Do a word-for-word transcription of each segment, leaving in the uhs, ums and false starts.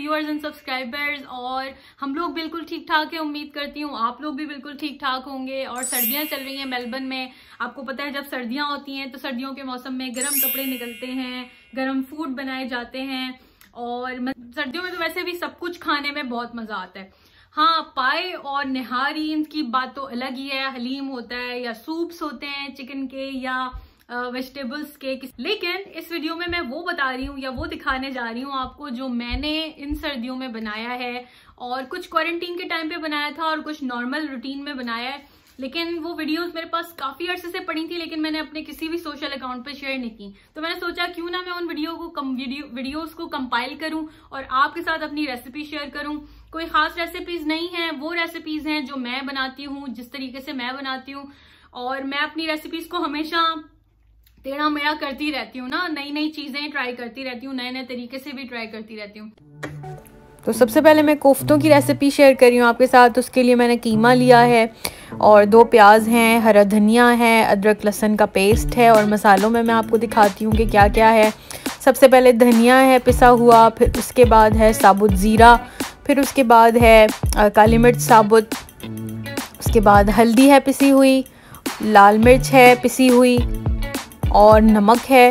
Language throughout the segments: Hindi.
Viewers and subscribers. और हम लोग बिल्कुल ठीक ठाक है, उम्मीद करती हूँ आप लोग भी बिल्कुल ठीक ठाक होंगे। और सर्दियाँ चल रही हैं मेलबर्न में। आपको पता है जब सर्दियाँ होती हैं तो सर्दियों के मौसम में गर्म कपड़े निकलते हैं, गर्म फूड बनाए जाते हैं। और सर्दियों में तो वैसे भी सब कुछ खाने में बहुत मजा आता है। हाँ, पाए और निहारी की बात तो अलग ही है। हलीम होता है या सूप्स होते हैं चिकन के या वेजिटेबल्स के। लेकिन इस वीडियो में मैं वो बता रही हूँ या वो दिखाने जा रही हूँ आपको जो मैंने इन सर्दियों में बनाया है। और कुछ क्वारंटीन के टाइम पे बनाया था और कुछ नॉर्मल रूटीन में बनाया है। लेकिन वो वीडियोस मेरे पास काफी अरसे से पड़ी थी, लेकिन मैंने अपने किसी भी सोशल अकाउंट पे शेयर नहीं की। तो मैंने सोचा क्यों ना मैं उन वीडियो को कम वीडियो वीडियोस को कंपाइल करूं और आपके साथ अपनी रेसिपी शेयर करूं। कोई खास रेसिपीज नहीं है, वो रेसिपीज हैं जो मैं बनाती हूँ, जिस तरीके से मैं बनाती हूँ। और मैं अपनी रेसिपीज को हमेशा टेढ़ा मेढ़ा करती रहती हूँ ना, नई नई चीजें ट्राई करती रहती हूँ, नए नए तरीके से भी ट्राई करती रहती हूँ। तो सबसे पहले मैं कोफ्तों की रेसिपी शेयर कर रही हूँ आपके साथ। उसके लिए मैंने कीमा लिया है और दो प्याज हैं, हरा धनिया है, अदरक लहसुन का पेस्ट है। और मसालों में मैं आपको दिखाती हूँ कि क्या क्या है। सबसे पहले धनिया है पिसा हुआ, फिर उसके बाद है साबुत ज़ीरा, फिर उसके बाद है काली मिर्च साबुत, उसके बाद हल्दी है पिसी हुई, लाल मिर्च है पिसी हुई और नमक है।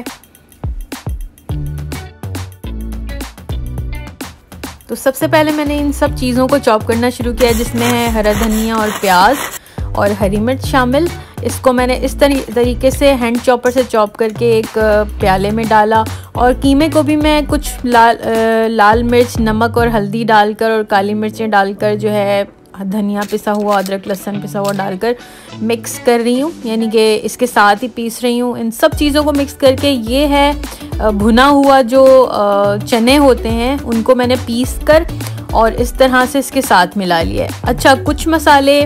तो सबसे पहले मैंने इन सब चीज़ों को चॉप करना शुरू किया, जिसमें है हरा धनिया और प्याज और हरी मिर्च शामिल। इसको मैंने इस तरी, तरीके से हैंड चॉपर से चॉप करके एक प्याले में डाला। और कीमे को भी मैं कुछ लाल लाल मिर्च, नमक और हल्दी डालकर और काली मिर्चें डालकर, जो है धनिया पिसा हुआ, अदरक लहसुन पिसा हुआ डालकर मिक्स कर रही हूँ, यानी कि इसके साथ ही पीस रही हूँ। इन सब चीज़ों को मिक्स करके, ये है भुना हुआ जो चने होते हैं उनको मैंने पीस कर और इस तरह से इसके साथ मिला लिया है। अच्छा, कुछ मसाले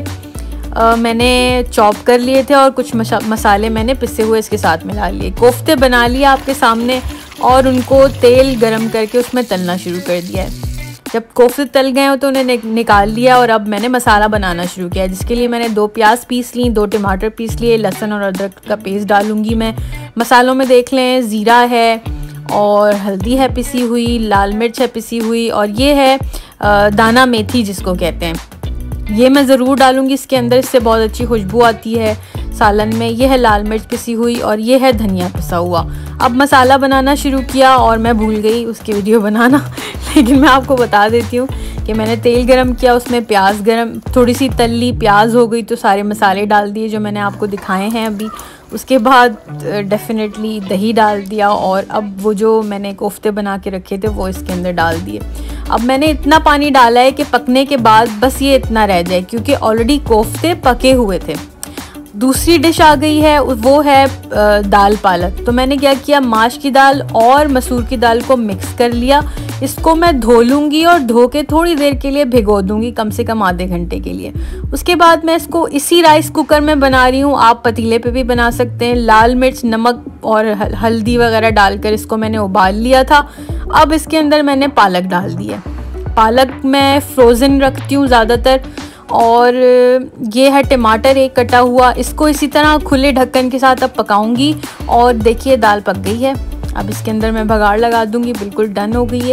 आ, मैंने चॉप कर लिए थे और कुछ मसाले मैंने पिसे हुए इसके साथ मिला लिए। कोफ्ते बना लिए आपके सामने और उनको तेल गरम करके उसमें तलना शुरू कर दिया है। जब कोफ्ते तल गए हो तो उन्हें नि, निकाल लिया और अब मैंने मसाला बनाना शुरू किया, जिसके लिए मैंने दो प्याज पीस ली, दो टमाटर पीस लिए, लहसुन और अदरक का पेस्ट डालूंगी मैं। मसालों में देख लें, ज़ीरा है और हल्दी है पिसी हुई, लाल मिर्च है पिसी हुई और ये है दाना मेथी जिसको कहते हैं, ये मैं ज़रूर डालूंगी इसके अंदर, इससे बहुत अच्छी खुशबू आती है सालन में। ये है लाल मिर्च पिसी हुई और ये है धनिया पिसा हुआ। अब मसाला बनाना शुरू किया और मैं भूल गई उसकी वीडियो बनाना लेकिन मैं आपको बता देती हूँ कि मैंने तेल गरम किया, उसमें प्याज गरम थोड़ी सी तली, प्याज हो गई तो सारे मसाले डाल दिए जो मैंने आपको दिखाए हैं अभी। उसके बाद डेफिनेटली दही डाल दिया और अब वो जो मैंने कोफ्ते बना के रखे थे वो इसके अंदर डाल दिए। अब मैंने इतना पानी डाला है कि पकने के बाद बस ये इतना रह जाए, क्योंकि ऑलरेडी कोफ्ते पके हुए थे। दूसरी डिश आ गई है, वो है दाल पालक। तो मैंने क्या किया, माश की दाल और मसूर की दाल को मिक्स कर लिया। इसको मैं धो लूँगी और धो के थोड़ी देर के लिए भिगो दूँगी, कम से कम आधे घंटे के लिए। उसके बाद मैं इसको इसी राइस कुकर में बना रही हूँ, आप पतीले पे भी बना सकते हैं। लाल मिर्च, नमक और हल्दी वगैरह डालकर इसको मैंने उबाल लिया था। अब इसके अंदर मैंने पालक डाल दी है। पालक मैं फ्रोज़न रखती हूँ ज़्यादातर। और ये है टमाटर एक कटा हुआ, इसको इसी तरह खुले ढक्कन के साथ अब पकाऊंगी। और देखिए दाल पक गई है। अब इसके अंदर मैं भगाड़ लगा दूंगी, बिल्कुल डन हो गई है।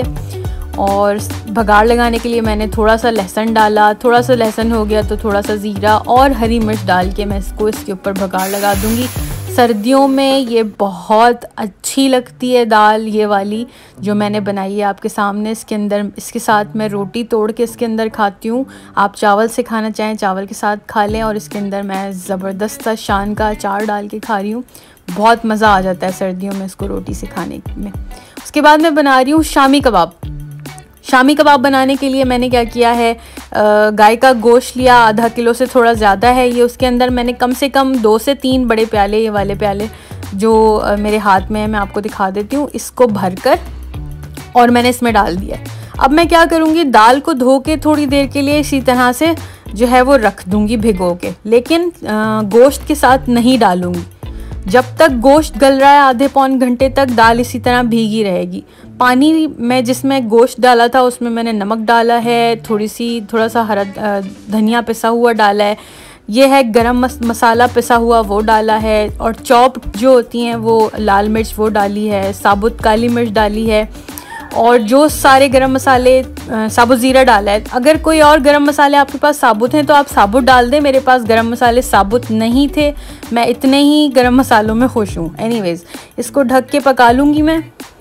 और भगाड़ लगाने के लिए मैंने थोड़ा सा लहसुन डाला, थोड़ा सा लहसुन हो गया तो थोड़ा सा ज़ीरा और हरी मिर्च डाल के मैं इसको इसके ऊपर भगाड़ लगा दूंगी। सर्दियों में ये बहुत अच्छी लगती है दाल, ये वाली जो मैंने बनाई है आपके सामने। इसके अंदर इसके साथ मैं रोटी तोड़ के इसके अंदर खाती हूँ। आप चावल से खाना चाहें चावल के साथ खा लें। और इसके अंदर मैं ज़बरदस्त सा शान का अचार डाल के खा रही हूँ। बहुत मज़ा आ जाता है सर्दियों में इसको रोटी से खाने में। उसके बाद मैं बना रही हूँ शामी कबाब। शामी कबाब बनाने के लिए मैंने क्या किया है, गाय का गोश्त लिया, आधा किलो से थोड़ा ज़्यादा है ये। उसके अंदर मैंने कम से कम दो से तीन बड़े प्याले, ये वाले प्याले जो मेरे हाथ में है मैं आपको दिखा देती हूँ, इसको भरकर और मैंने इसमें डाल दिया। अब मैं क्या करूँगी, दाल को धो के थोड़ी देर के लिए इसी तरह से जो है वो रख दूँगी भिगो के, लेकिन गोश्त के साथ नहीं डालूँगी। जब तक गोश्त गल रहा है आधे पौन घंटे तक दाल इसी तरह भीगी रहेगी। पानी में जिसमें गोश्त डाला था उसमें मैंने नमक डाला है, थोड़ी सी थोड़ा सा हरा धनिया पिसा हुआ डाला है, ये है गरम मस, मसाला पिसा हुआ वो डाला है, और चॉप जो होती हैं वो लाल मिर्च वो डाली है, साबुत काली मिर्च डाली है, और जो सारे गरम मसाले साबुत ज़ीरा डाला है। अगर कोई और गरम मसाले आपके पास साबुत हैं तो आप साबुत डाल दें। मेरे पास गरम मसाले साबुत नहीं थे, मैं इतने ही गरम मसालों में खुश हूँ। एनीवेज़, इसको ढक के पका लूँगी मैं,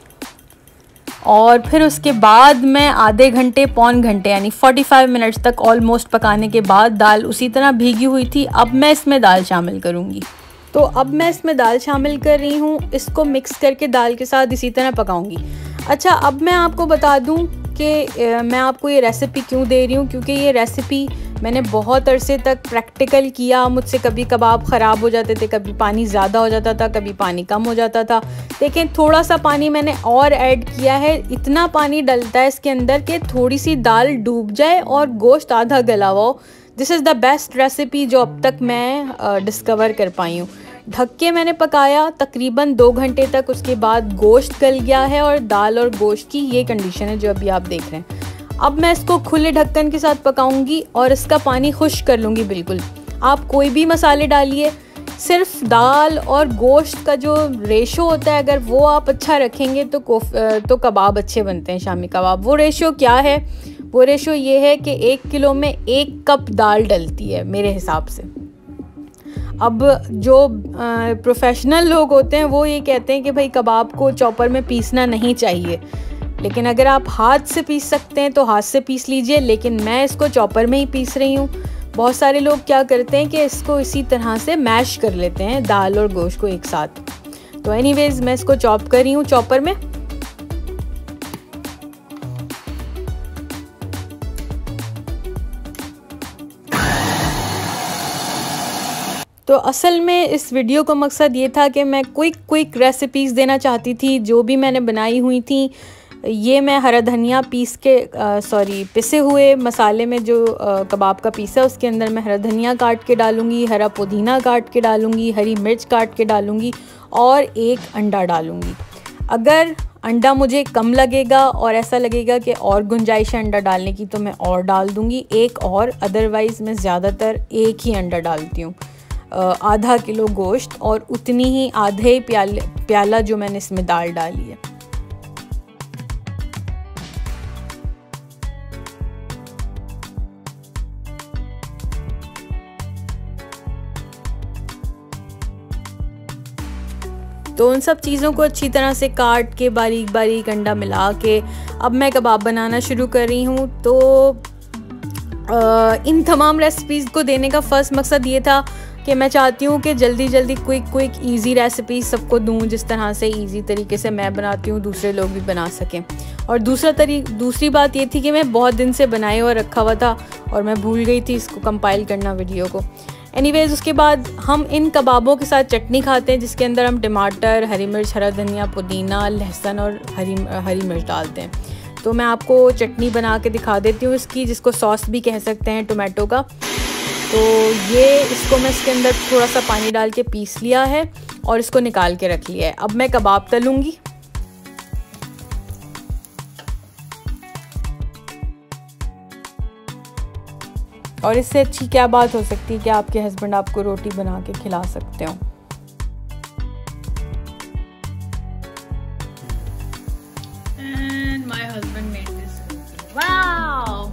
और फिर उसके बाद मैं आधे घंटे पौन घंटे यानी पैंतालीस मिनट्स तक ऑलमोस्ट पकाने के बाद दाल उसी तरह भीगी हुई थी। अब मैं इसमें दाल शामिल करूँगी। तो अब मैं इसमें दाल शामिल कर रही हूँ। इसको मिक्स करके दाल के साथ इसी तरह पकाऊंगी। अच्छा, अब मैं आपको बता दूँ कि मैं आपको ये रेसिपी क्यों दे रही हूँ, क्योंकि ये रेसिपी मैंने बहुत अरसे तक प्रैक्टिकल किया। मुझसे कभी कबाब ख़राब हो जाते थे, कभी पानी ज़्यादा हो जाता था, कभी पानी कम हो जाता था। देखें, थोड़ा सा पानी मैंने और ऐड किया है। इतना पानी डलता है इसके अंदर कि थोड़ी सी दाल डूब जाए और गोश्त आधा गला हुआ हो। This is the best recipe जो अब तक मैं डिस्कवर कर पाई हूँ। ढक के मैंने पकाया तकरीबन दो घंटे तक। उसके बाद गोश्त गल गया है और दाल और गोश्त की ये कंडीशन है जो अभी आप देख रहे हैं। अब मैं इसको खुले ढक्कन के साथ पकाऊंगी और इसका पानी खुश्क कर लूँगी बिल्कुल। आप कोई भी मसाले डालिए, सिर्फ दाल और गोश्त का जो रेशो होता है अगर वो आप अच्छा रखेंगे तो तो कबाब अच्छे बनते हैं, शामी कबाब। वो रेशो क्या है? वो रेशो ये है कि एक किलो में एक कप दाल डलती है मेरे हिसाब से। अब जो प्रोफेशनल लोग होते हैं वो ये कहते हैं कि भाई कबाब को चॉपर में पीसना नहीं चाहिए, लेकिन अगर आप हाथ से पीस सकते हैं तो हाथ से पीस लीजिए, लेकिन मैं इसको चॉपर में ही पीस रही हूँ। बहुत सारे लोग क्या करते हैं कि इसको इसी तरह से मैश कर लेते हैं दाल और गोश्त को एक साथ। तो एनीवेज, मैं इसको चॉप कर रही हूँ चॉपर में। तो असल में इस वीडियो का मकसद ये था कि मैं क्विक क्विक रेसिपीज़ देना चाहती थी जो भी मैंने बनाई हुई थी। ये मैं हरा धनिया पीस के सॉरी पिसे हुए मसाले में जो आ, कबाब का पीसा है उसके अंदर मैं हरा धनिया काट के डालूँगी, हरा पुदीना काट के डालूँगी, हरी मिर्च काट के डालूँगी और एक अंडा डालूँगी। अगर अंडा मुझे कम लगेगा और ऐसा लगेगा कि और गुंजाइश है अंडा डालने की तो मैं और डाल दूँगी एक और, अदरवाइज़ मैं ज़्यादातर एक ही अंडा डालती हूँ। आधा किलो गोश्त और उतनी ही आधे प्याले प्याला जो मैंने इसमें दाल डाली है। तो उन सब चीज़ों को अच्छी तरह से काट के बारीक बारीक अंडा मिला के अब मैं कबाब बनाना शुरू कर रही हूँ। तो आ, इन तमाम रेसिपीज़ को देने का फ़र्स्ट मकसद ये था कि मैं चाहती हूँ कि जल्दी जल्दी क्विक क्विक इजी रेसिपी सबको दूँ, जिस तरह से इजी तरीके से मैं बनाती हूँ दूसरे लोग भी बना सकें। और दूसरा तरी दूसरी बात ये थी कि मैं बहुत दिन से बनाए और रखा हुआ था और मैं भूल गई थी इसको कंपाइल करना वीडियो को। एनीवेज, उसके बाद हम इन कबाबों के साथ चटनी खाते हैं जिसके अंदर हम टमाटर, हरी मिर्च, हरा धनिया, पुदीना, लहसुन और हरी हरी मिर्च डालते हैं। तो मैं आपको चटनी बना के दिखा देती हूँ इसकी, जिसको सॉस भी कह सकते हैं टोमेटो का। तो ये इसको मैं इसके अंदर थोड़ा सा पानी डाल के पीस लिया है और इसको निकाल के रख लिया है। अब मैं कबाब तलूँगी। और इससे अच्छी क्या बात हो सकती है कि आपके हस्बैंड आपको रोटी बना के खिला सकते हो। And my husband made this. Wow!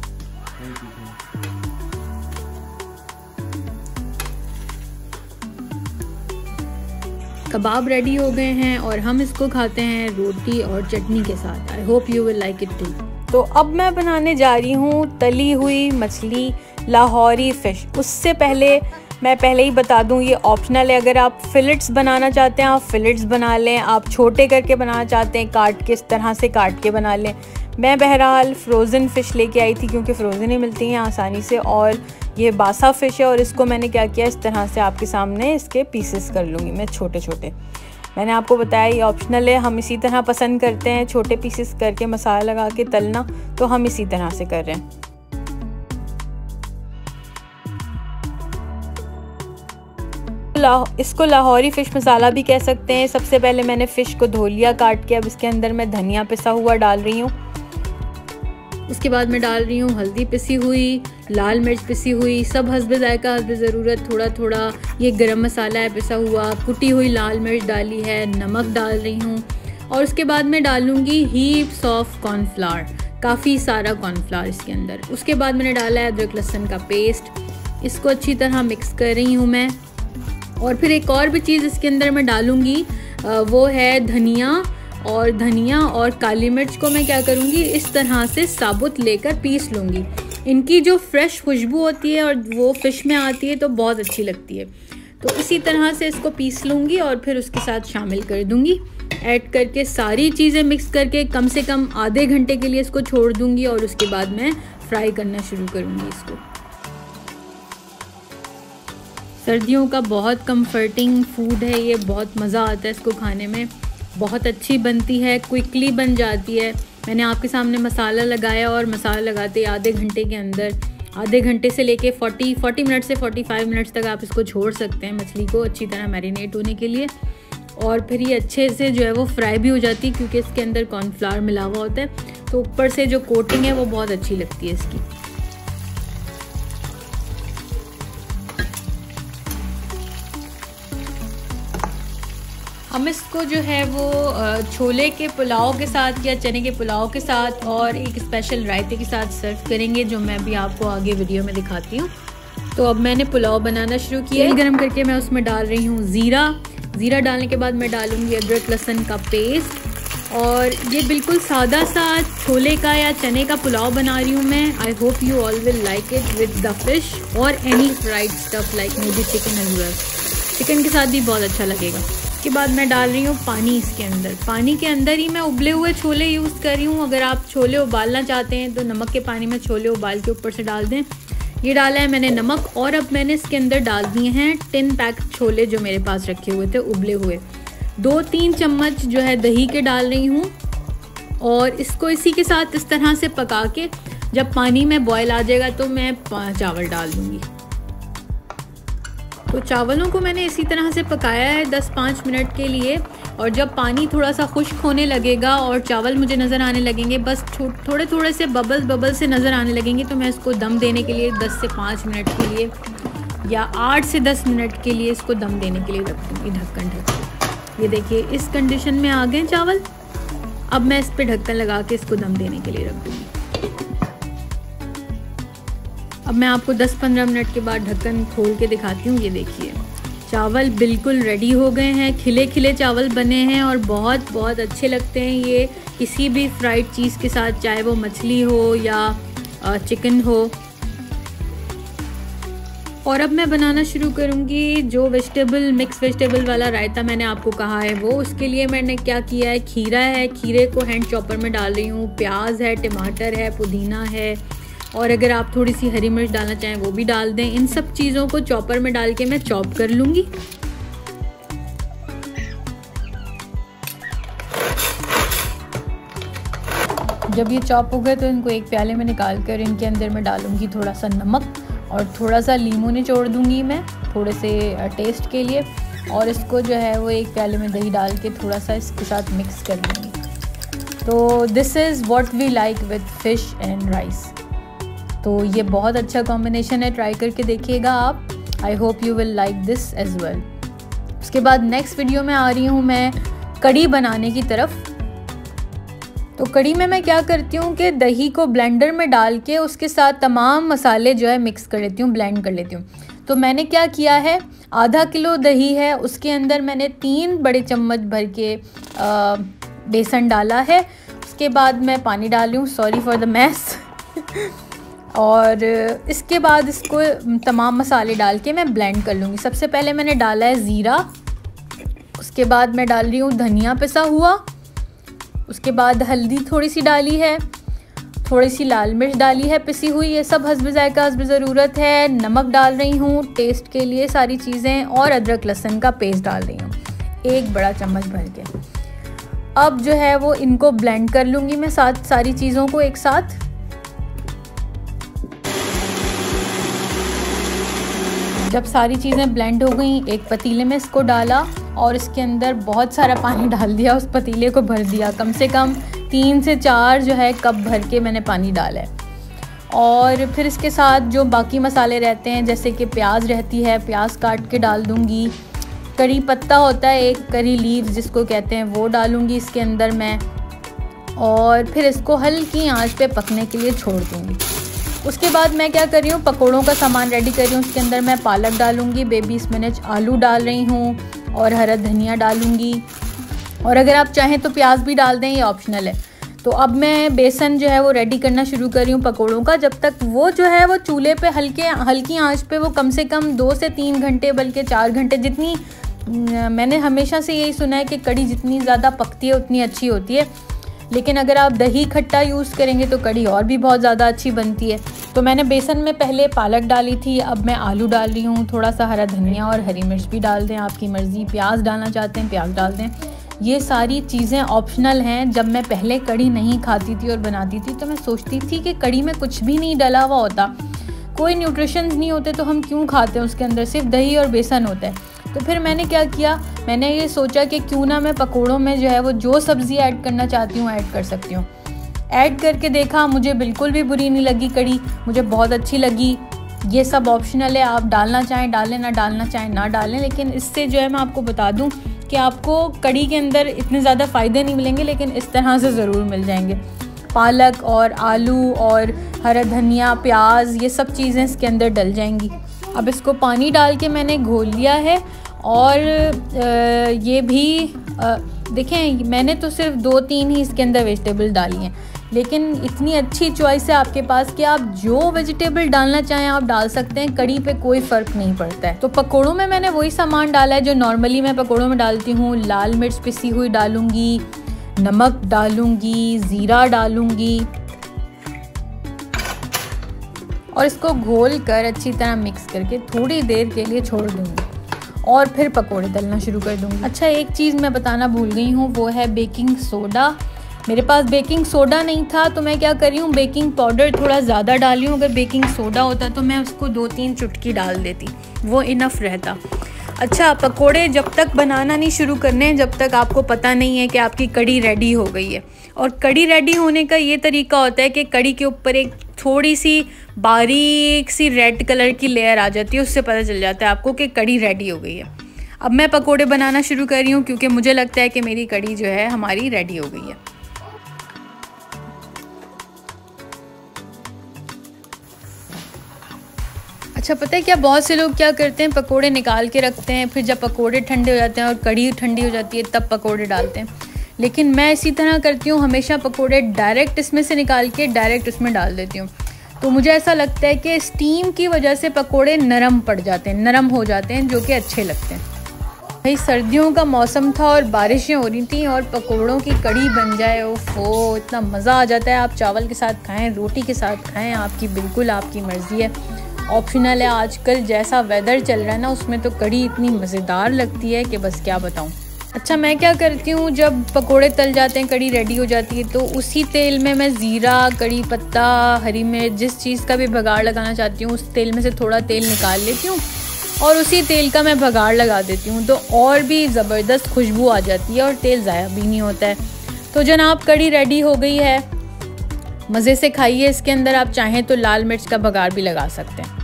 कबाब रेडी हो गए हैं और हम इसको खाते हैं रोटी और चटनी के साथ। I hope you will like it too. तो अब मैं बनाने जा रही हूँ तली हुई मछली लाहौरी फ़िश। उससे पहले मैं पहले ही बता दूँ ये ऑप्शनल है। अगर आप फिलेट्स बनाना चाहते हैं आप फिलेट्स बना लें, आप छोटे करके बनाना चाहते हैं काट के इस तरह से काट के बना लें। मैं बहरहाल फ्रोज़न फ़िश लेके आई थी क्योंकि फ्रोज़न ही मिलती हैं आसानी से, और ये बासा फ़िश है और इसको मैंने क्या किया इस तरह से आपके सामने इसके पीसेस कर लूँगी मैं छोटे छोटे। मैंने आपको बताया ये ऑप्शनल है, हम इसी तरह पसंद करते हैं छोटे पीसेस करके मसाला लगा के तलना, तो हम इसी तरह से कर रहे हैं। इसको लाहौरी फ़िश मसाला भी कह सकते हैं। सबसे पहले मैंने फ़िश को धो लिया काट के। अब इसके अंदर मैं धनिया पिसा हुआ डाल रही हूँ। उसके बाद मैं डाल रही हूँ हल्दी पिसी हुई, लाल मिर्च पिसी हुई, सब हस्बे जायका हस्बे ज़रूरत थोड़ा थोड़ा। ये गरम मसाला है पिसा हुआ, कुटी हुई लाल मिर्च डाली है, नमक डाल रही हूँ और उसके बाद मैं डालूँगी हीप्स ऑफ कॉर्नफ्लावर, काफ़ी सारा कॉर्नफ्लावर इसके अंदर। उसके बाद मैंने डाला है अदरक लहसुन का पेस्ट, इसको अच्छी तरह मिक्स कर रही हूँ मैं। और फिर एक और भी चीज़ इसके अंदर मैं डालूँगी, वो है धनिया। और धनिया और काली मिर्च को मैं क्या करूँगी, इस तरह से साबुत लेकर पीस लूँगी। इनकी जो फ्रेश खुशबू होती है और वो फ़िश में आती है तो बहुत अच्छी लगती है। तो इसी तरह से इसको पीस लूँगी और फिर उसके साथ शामिल कर दूँगी। ऐड करके सारी चीज़ें मिक्स करके कम से कम आधे घंटे के लिए इसको छोड़ दूँगी और उसके बाद मैं फ्राई करना शुरू करूँगी इसको। सर्दियों का बहुत कंफर्टिंग फूड है ये, बहुत मज़ा आता है इसको खाने में, बहुत अच्छी बनती है, क्विकली बन जाती है। मैंने आपके सामने मसाला लगाया और मसाला लगाते आधे घंटे के अंदर, आधे घंटे से लेके चालीस चालीस मिनट से पैंतालीस मिनट्स तक आप इसको छोड़ सकते हैं मछली को अच्छी तरह मैरिनेट होने के लिए। और फिर ये अच्छे से जो है वो फ्राई भी हो जाती है क्योंकि इसके अंदर कॉर्नफ्लावर मिला हुआ होता है, तो ऊपर से जो कोटिंग है वो बहुत अच्छी लगती है इसकी। हम इसको जो है वो छोले के पुलाव के साथ या चने के पुलाव के साथ और एक स्पेशल रायते के साथ सर्व करेंगे, जो मैं भी आपको आगे वीडियो में दिखाती हूँ। तो अब मैंने पुलाव बनाना शुरू किया है। गरम करके मैं उसमें डाल रही हूँ ज़ीरा। ज़ीरा डालने के बाद मैं डालूँगी अदरक लहसुन का पेस्ट। और ये बिल्कुल सादा सा छोले का या चने का पुलाव बना रही हूँ मैं। I hope you all will like it with the fish और any fried stuff like maybe chicken as well. Chicken के साथ भी बहुत अच्छा लगेगा। उसके बाद मैं डाल रही हूँ पानी इसके अंदर। पानी के अंदर ही मैं उबले हुए छोले यूज़ कर रही हूँ। अगर आप छोले उबालना चाहते हैं तो नमक के पानी में छोले उबाल के ऊपर से डाल दें। ये डाला है मैंने नमक। और अब मैंने इसके अंदर डाल दिए हैं टिन पैक छोले जो मेरे पास रखे हुए थे उबले हुए। दो तीन चम्मच जो है दही के डाल रही हूँ और इसको इसी के साथ इस तरह से पका के जब पानी में बॉयल आ जाएगा तो मैं चावल डाल दूँगी। तो चावलों को मैंने इसी तरह से पकाया है दस पाँच मिनट के लिए। और जब पानी थोड़ा सा खुश्क होने लगेगा और चावल मुझे नज़र आने लगेंगे, बस थोड़े थोड़े से बबल बबल से नज़र आने लगेंगे, तो मैं इसको दम देने के लिए दस से पाँच मिनट के लिए या आठ से दस मिनट के लिए इसको दम देने के लिए रख दूँगी ढक्कन ढक के। ये देखिए इस कंडीशन में आ गए चावल। अब मैं इस पर ढक्कन लगा के इसको दम देने के लिए रख दूँगी। अब मैं आपको दस पंद्रह मिनट के बाद ढक्कन खोल के दिखाती हूँ। ये देखिए चावल बिल्कुल रेडी हो गए हैं, खिले खिले चावल बने हैं और बहुत बहुत अच्छे लगते हैं ये किसी भी फ्राइड चीज़ के साथ, चाहे वो मछली हो या चिकन हो। और अब मैं बनाना शुरू करूँगी जो वेजिटेबल मिक्स वेजिटेबल वाला रायता मैंने आपको कहा है वो। उसके लिए मैंने क्या किया है, खीरा है, खीरे को हैंड चॉपर में डाल रही हूँ, प्याज है, टमाटर है, पुदीना है और अगर आप थोड़ी सी हरी मिर्च डालना चाहें वो भी डाल दें। इन सब चीज़ों को चॉपर में डाल के मैं चॉप कर लूँगी। जब ये चॉप हो गए तो इनको एक प्याले में निकाल कर इनके अंदर मैं डालूँगी थोड़ा सा नमक और थोड़ा सा लीमू निचोड़ दूँगी मैं थोड़े से टेस्ट के लिए। और इसको जो है वो एक प्याले में दही डाल के थोड़ा सा इसके साथ मिक्स कर दूँगी। तो this is what we like with fish and rice. तो ये बहुत अच्छा कॉम्बिनेशन है, ट्राई करके देखिएगा आप। I hope you will like this as well. उसके बाद नेक्स्ट वीडियो में आ रही हूँ मैं कढ़ी बनाने की तरफ। तो कढ़ी में मैं क्या करती हूँ कि दही को ब्लेंडर में डाल के उसके साथ तमाम मसाले जो है मिक्स कर लेती हूँ, ब्लेंड कर लेती हूँ। तो मैंने क्या किया है, आधा किलो दही है, उसके अंदर मैंने तीन बड़े चम्मच भर के आ, बेसन डाला है। उसके बाद मैं पानी डाल रही हूँ, सॉरी फॉर द मैस। और इसके बाद इसको तमाम मसाले डाल के मैं ब्लेंड कर लूँगी। सबसे पहले मैंने डाला है ज़ीरा, उसके बाद मैं डाल रही हूँ धनिया पिसा हुआ, उसके बाद हल्दी थोड़ी सी डाली है, थोड़ी सी लाल मिर्च डाली है पिसी हुई, ये सब हस्ब जायका हस्ब ज़रूरत है। नमक डाल रही हूँ टेस्ट के लिए सारी चीज़ें और अदरक लहसुन का पेस्ट डाल रही हूँ एक बड़ा चम्मच भर के। अब जो है वो इनको ब्लेंड कर लूँगी मैं साथ सारी चीज़ों को एक साथ। जब सारी चीज़ें ब्लेंड हो गई एक पतीले में इसको डाला और इसके अंदर बहुत सारा पानी डाल दिया, उस पतीले को भर दिया। कम से कम तीन से चार जो है कप भर के मैंने पानी डाला है। और फिर इसके साथ जो बाकी मसाले रहते हैं जैसे कि प्याज रहती है, प्याज काट के डाल दूँगी, करी पत्ता होता है एक, करी लीव्स जिसको कहते हैं, वो डालूँगी इसके अंदर मैं, और फिर इसको हल्की आंच पे पकने के लिए छोड़ दूँगी। उसके बाद मैं क्या कर रही हूँ, पकौड़ों का सामान रेडी कर रही हूँ। उसके अंदर मैं पालक डालूँगी, बेबी स्पिनच आलू डाल रही हूँ और हरा धनिया डालूँगी, और अगर आप चाहें तो प्याज भी डाल दें, ये ऑप्शनल है। तो अब मैं बेसन जो है वो रेडी करना शुरू कर रही हूँ पकौड़ों का। जब तक वो जो है वो चूल्हे पे हल्के हल्की आंच पे, वो कम से कम दो से तीन घंटे बल्कि चार घंटे, जितनी मैंने हमेशा से यही सुना है कि कड़ी जितनी ज़्यादा पकती है उतनी अच्छी होती है, लेकिन अगर आप दही खट्टा यूज़ करेंगे तो कड़ी और भी बहुत ज़्यादा अच्छी बनती है। तो मैंने बेसन में पहले पालक डाली थी, अब मैं आलू डाल रही हूँ, थोड़ा सा हरा धनिया और हरी मिर्च भी डाल दें, आपकी मर्ज़ी। प्याज डालना चाहते हैं प्याज डाल दें, ये सारी चीज़ें ऑप्शनल हैं। जब मैं पहले कड़ी नहीं खाती थी और बनाती थी तो मैं सोचती थी कि कड़ी में कुछ भी नहीं डला हुआ होता, कोई न्यूट्रिशंस नहीं होते, तो हम क्यों खाते हैं, उसके अंदर सिर्फ दही और बेसन होता है। तो फिर मैंने क्या किया, मैंने ये सोचा कि क्यों ना मैं पकोड़ों में जो है वो जो सब्ज़ी ऐड करना चाहती हूँ ऐड कर सकती हूँ। ऐड करके देखा, मुझे बिल्कुल भी बुरी नहीं लगी कड़ी, मुझे बहुत अच्छी लगी। ये सब ऑप्शनल है, आप डालना चाहें डालें, ना डालना चाहें ना डालें, लेकिन इससे जो है मैं आपको बता दूं कि आपको कड़ी के अंदर इतने ज़्यादा फ़ायदे नहीं मिलेंगे, लेकिन इस तरह से ज़रूर मिल जाएंगे। पालक और आलू और हरा धनिया, प्याज, ये सब चीज़ें इसके अंदर डल जाएंगी। अब इसको पानी डाल के मैंने घोल लिया है, और ये भी देखें, मैंने तो सिर्फ दो तीन ही इसके अंदर वेजिटेबल डाली हैं, लेकिन इतनी अच्छी चॉइस है आपके पास कि आप जो वेजिटेबल डालना चाहें आप डाल सकते हैं, कड़ी पे कोई फ़र्क नहीं पड़ता है। तो पकोड़ों में मैंने वही सामान डाला है जो नॉर्मली मैं पकोड़ों में डालती हूँ। लाल मिर्च पिसी हुई डालूँगी, नमक डालूँगी, ज़ीरा डालूँगी, और इसको घोल कर अच्छी तरह मिक्स करके थोड़ी देर के लिए छोड़ दूँगी, और फिर पकोड़े तलना शुरू कर दूँगी। अच्छा, एक चीज़ मैं बताना भूल गई हूँ, वो है बेकिंग सोडा। मेरे पास बेकिंग सोडा नहीं था तो मैं क्या कर रही हूँ, बेकिंग पाउडर थोड़ा ज़्यादा डाली हूँ। अगर बेकिंग सोडा होता तो मैं उसको दो तीन चुटकी डाल देती, वो इनफ रहता। अच्छा, पकोड़े जब तक बनाना नहीं शुरू करने हैं जब तक आपको पता नहीं है कि आपकी कड़ी रेडी हो गई है। और कड़ी रेडी होने का ये तरीका होता है कि कड़ी के ऊपर एक थोड़ी सी बारीक सी रेड कलर की लेयर आ जाती है, उससे पता चल जाता है आपको कि कड़ी रेडी हो गई है। अब मैं पकोड़े बनाना शुरू कर रही हूँ क्योंकि मुझे लगता है कि मेरी कड़ी जो है हमारी रेडी हो गई है। अच्छा, पता है क्या, बहुत से लोग क्या करते हैं, पकोड़े निकाल के रखते हैं, फिर जब पकोड़े ठंडे हो जाते हैं और कड़ी ठंडी हो जाती है तब पकोड़े डालते हैं। लेकिन मैं इसी तरह करती हूँ, हमेशा पकोड़े डायरेक्ट इसमें से निकाल के डायरेक्ट उसमें डाल देती हूँ। तो मुझे ऐसा लगता है कि स्टीम की वजह से पकोड़े नरम पड़ जाते हैं, नरम हो जाते हैं, जो कि अच्छे लगते हैं। भाई, सर्दियों का मौसम था और बारिशें हो रही थी और पकोड़ों की कड़ी बन जाए, ओफो, इतना मज़ा आ जाता है। आप चावल के साथ खाएँ, रोटी के साथ खाएँ, आपकी बिल्कुल आपकी मर्ज़ी है, ऑप्शनल है। आजकल जैसा वेदर चल रहा है ना, उसमें तो कड़ी इतनी मज़ेदार लगती है कि बस क्या बताऊँ। अच्छा, मैं क्या करती हूँ, जब पकोड़े तल जाते हैं, कड़ी रेडी हो जाती है, तो उसी तेल में मैं ज़ीरा, कड़ी पत्ता, हरी मिर्च, जिस चीज़ का भी भगाड़ लगाना चाहती हूँ, उस तेल में से थोड़ा तेल निकाल लेती हूँ और उसी तेल का मैं भगाड़ लगा देती हूँ, तो और भी ज़बरदस्त खुशबू आ जाती है और तेल ज़ाया भी नहीं होता है। तो जनाब, कड़ी रेडी हो गई है, मज़े से खाइए। इसके अंदर आप चाहें तो लाल मिर्च का भगाड़ भी लगा सकते हैं।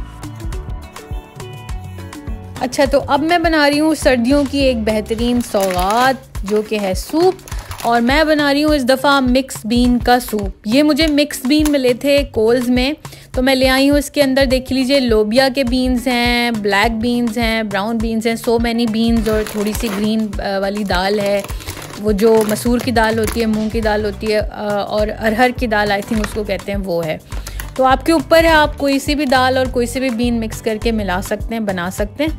अच्छा, तो अब मैं बना रही हूँ सर्दियों की एक बेहतरीन सौगात, जो कि है सूप, और मैं बना रही हूँ इस दफ़ा मिक्स बीन का सूप। ये मुझे मिक्स बीन मिले थे कोल्स में, तो मैं ले आई हूँ। इसके अंदर देख लीजिए, लोबिया के बीन्स हैं, ब्लैक बीन्स हैं, ब्राउन बीन्स हैं, सो मैनी बीन्स, और थोड़ी सी ग्रीन वाली दाल है, वो जो मसूर की दाल होती है, मूंग की दाल होती है, और अरहर की दाल आई थिंक उसको कहते हैं, वो है। तो आपके ऊपर है, आप कोई सी भी दाल और कोई सी भी बीन मिक्स करके मिला सकते हैं, बना सकते हैं।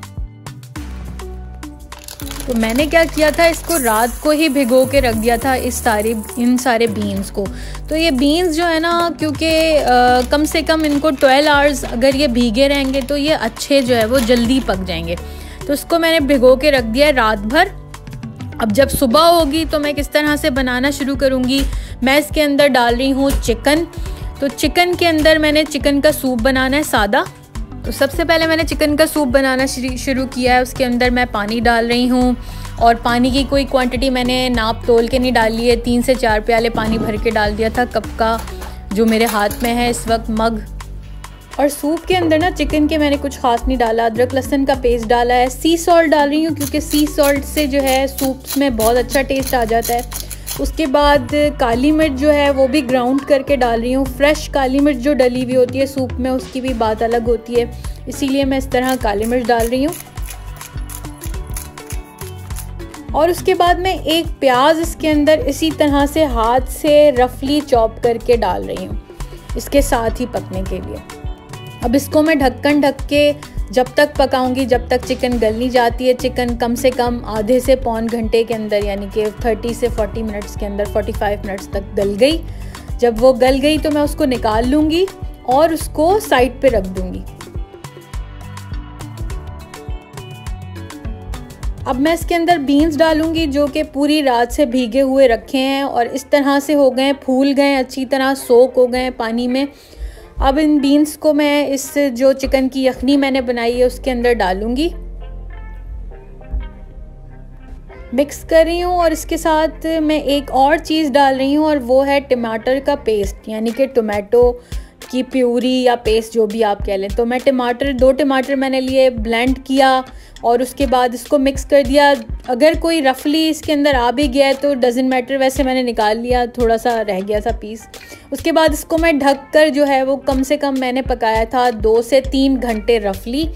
तो मैंने क्या किया था, इसको रात को ही भिगो के रख दिया था, इस सारे इन सारे बीन्स को। तो ये बीन्स जो है ना, क्योंकि कम से कम इनको ट्वेल्व आवर्स अगर ये भीगे रहेंगे तो ये अच्छे जो है वो जल्दी पक जाएंगे। तो इसको मैंने भिगो के रख दिया है रात भर। अब जब सुबह होगी तो मैं किस तरह से बनाना शुरू करूँगी, मैं इसके अंदर डाल रही हूँ चिकन। तो चिकन के अंदर मैंने चिकन का सूप बनाना है सादा। तो सबसे पहले मैंने चिकन का सूप बनाना शुरू किया है। उसके अंदर मैं पानी डाल रही हूँ, और पानी की कोई क्वांटिटी मैंने नाप तोल के नहीं डाली है, तीन से चार प्याले पानी भर के डाल दिया था, कप का जो मेरे हाथ में है इस वक्त मग। और सूप के अंदर ना चिकन के मैंने कुछ ख़ास नहीं डाला, अदरक लहसुन का पेस्ट डाला है, सी सॉल्ट डाल रही हूँ क्योंकि सी सॉल्ट से जो है सूप्स में बहुत अच्छा टेस्ट आ जाता है। उसके बाद काली मिर्च जो है वो भी ग्राउंड करके डाल रही हूँ। फ्रेश काली मिर्च जो डली हुई होती है सूप में उसकी भी बात अलग होती है, इसीलिए मैं इस तरह काली मिर्च डाल रही हूँ। और उसके बाद मैं एक प्याज इसके अंदर इसी तरह से हाथ से रफली चॉप करके डाल रही हूँ इसके साथ ही पकने के लिए। अब इसको मैं ढक्कन ढक के जब तक पकाऊंगी जब तक चिकन गल नहीं जाती है। चिकन कम से कम आधे से पौन घंटे के अंदर यानी कि तीस से चालीस मिनट्स के अंदर पैंतालीस मिनट्स तक गल गई। जब वो गल गई तो मैं उसको निकाल लूँगी और उसको साइड पे रख दूँगी। अब मैं इसके अंदर बीन्स डालूंगी जो कि पूरी रात से भीगे हुए रखे हैं और इस तरह से हो गए, फूल गए, अच्छी तरह सोक हो गए पानी में। अब इन बीन्स को मैं इस जो चिकन की यखनी मैंने बनाई है उसके अंदर डालूंगी, मिक्स कर रही हूँ। और इसके साथ मैं एक और चीज़ डाल रही हूँ और वो है टमाटर का पेस्ट, यानी कि टोमेटो की प्यूरी या पेस्ट जो भी आप कह लें। तो मैं टमाटर दो टमाटर मैंने लिए, ब्लेंड किया और उसके बाद इसको मिक्स कर दिया। अगर कोई रफली इसके अंदर आ भी गया है तो डजंट मैटर, वैसे मैंने निकाल लिया, थोड़ा सा रह गया था पीस। उसके बाद इसको मैं ढक कर जो है वो कम से कम मैंने पकाया था दो से तीन घंटे रफली।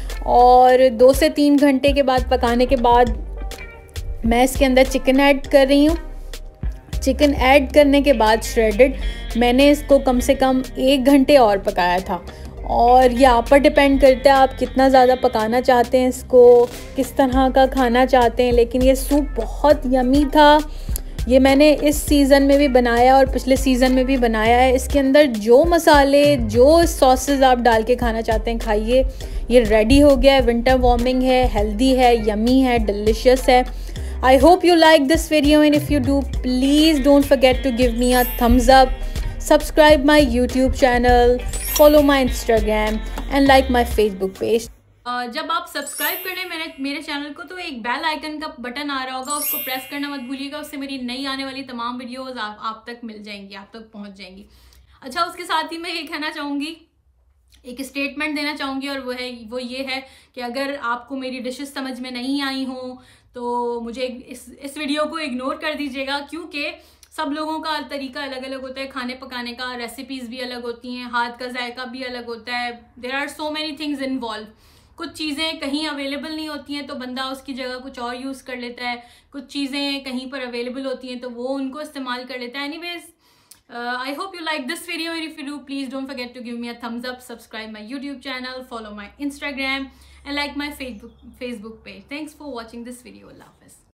और दो से तीन घंटे के बाद पकाने के बाद मैं इसके अंदर चिकन ऐड कर रही हूँ। चिकन ऐड करने के बाद श्रेडेड मैंने इसको कम से कम एक घंटे और पकाया था। और ये आप पर डिपेंड करता है आप कितना ज़्यादा पकाना चाहते हैं, इसको किस तरह का खाना चाहते हैं। लेकिन ये सूप बहुत यमी था। ये मैंने इस सीज़न में भी बनाया और पिछले सीज़न में भी बनाया है। इसके अंदर जो मसाले जो सॉसेस आप डाल के खाना चाहते हैं खाइए। ये रेडी हो गया है, विंटर वार्मिंग है, हेल्दी है, यमी है, डिलिशियस है। I hope you like this video, and if you do, please don't forget to give me a thumbs up, subscribe my YouTube channel, follow my Instagram and like my Facebook page. uh, जब आप सब्सक्राइब करने मेरे मेरे चैनल को तो एक बेल आइकन का बटन आ रहा होगा, उसको प्रेस करना मत भूलिएगा। उससे मेरी नई आने वाली तमाम वीडियोस आप, आप तक मिल जाएंगी, आप तक पहुंच जाएंगी। अच्छा, उसके साथ ही मैं ये कहना चाहूँगी, एक स्टेटमेंट देना चाहूँगी और वो है वो ये है कि अगर आपको मेरी डिशेस समझ में नहीं आई हों तो मुझे इस इस वीडियो को इग्नोर कर दीजिएगा, क्योंकि सब लोगों का तरीका अलग अलग होता है खाने पकाने का, रेसिपीज़ भी अलग होती हैं, हाथ का जायका भी अलग होता है। There are so many things involve. कुछ चीज़ें कहीं अवेलेबल नहीं होती हैं तो बंदा उसकी जगह कुछ और यूज़ कर लेता है, कुछ चीज़ें कहीं पर अवेलेबल होती हैं तो वो उनको इस्तेमाल कर लेता है। Anyways, Uh, I hope you like this video, and if you do, please don't forget to give me a thumbs up, subscribe my YouTube channel, follow my Instagram and like my Facebook Facebook page. Thanks for watching this video. Allah Hafiz.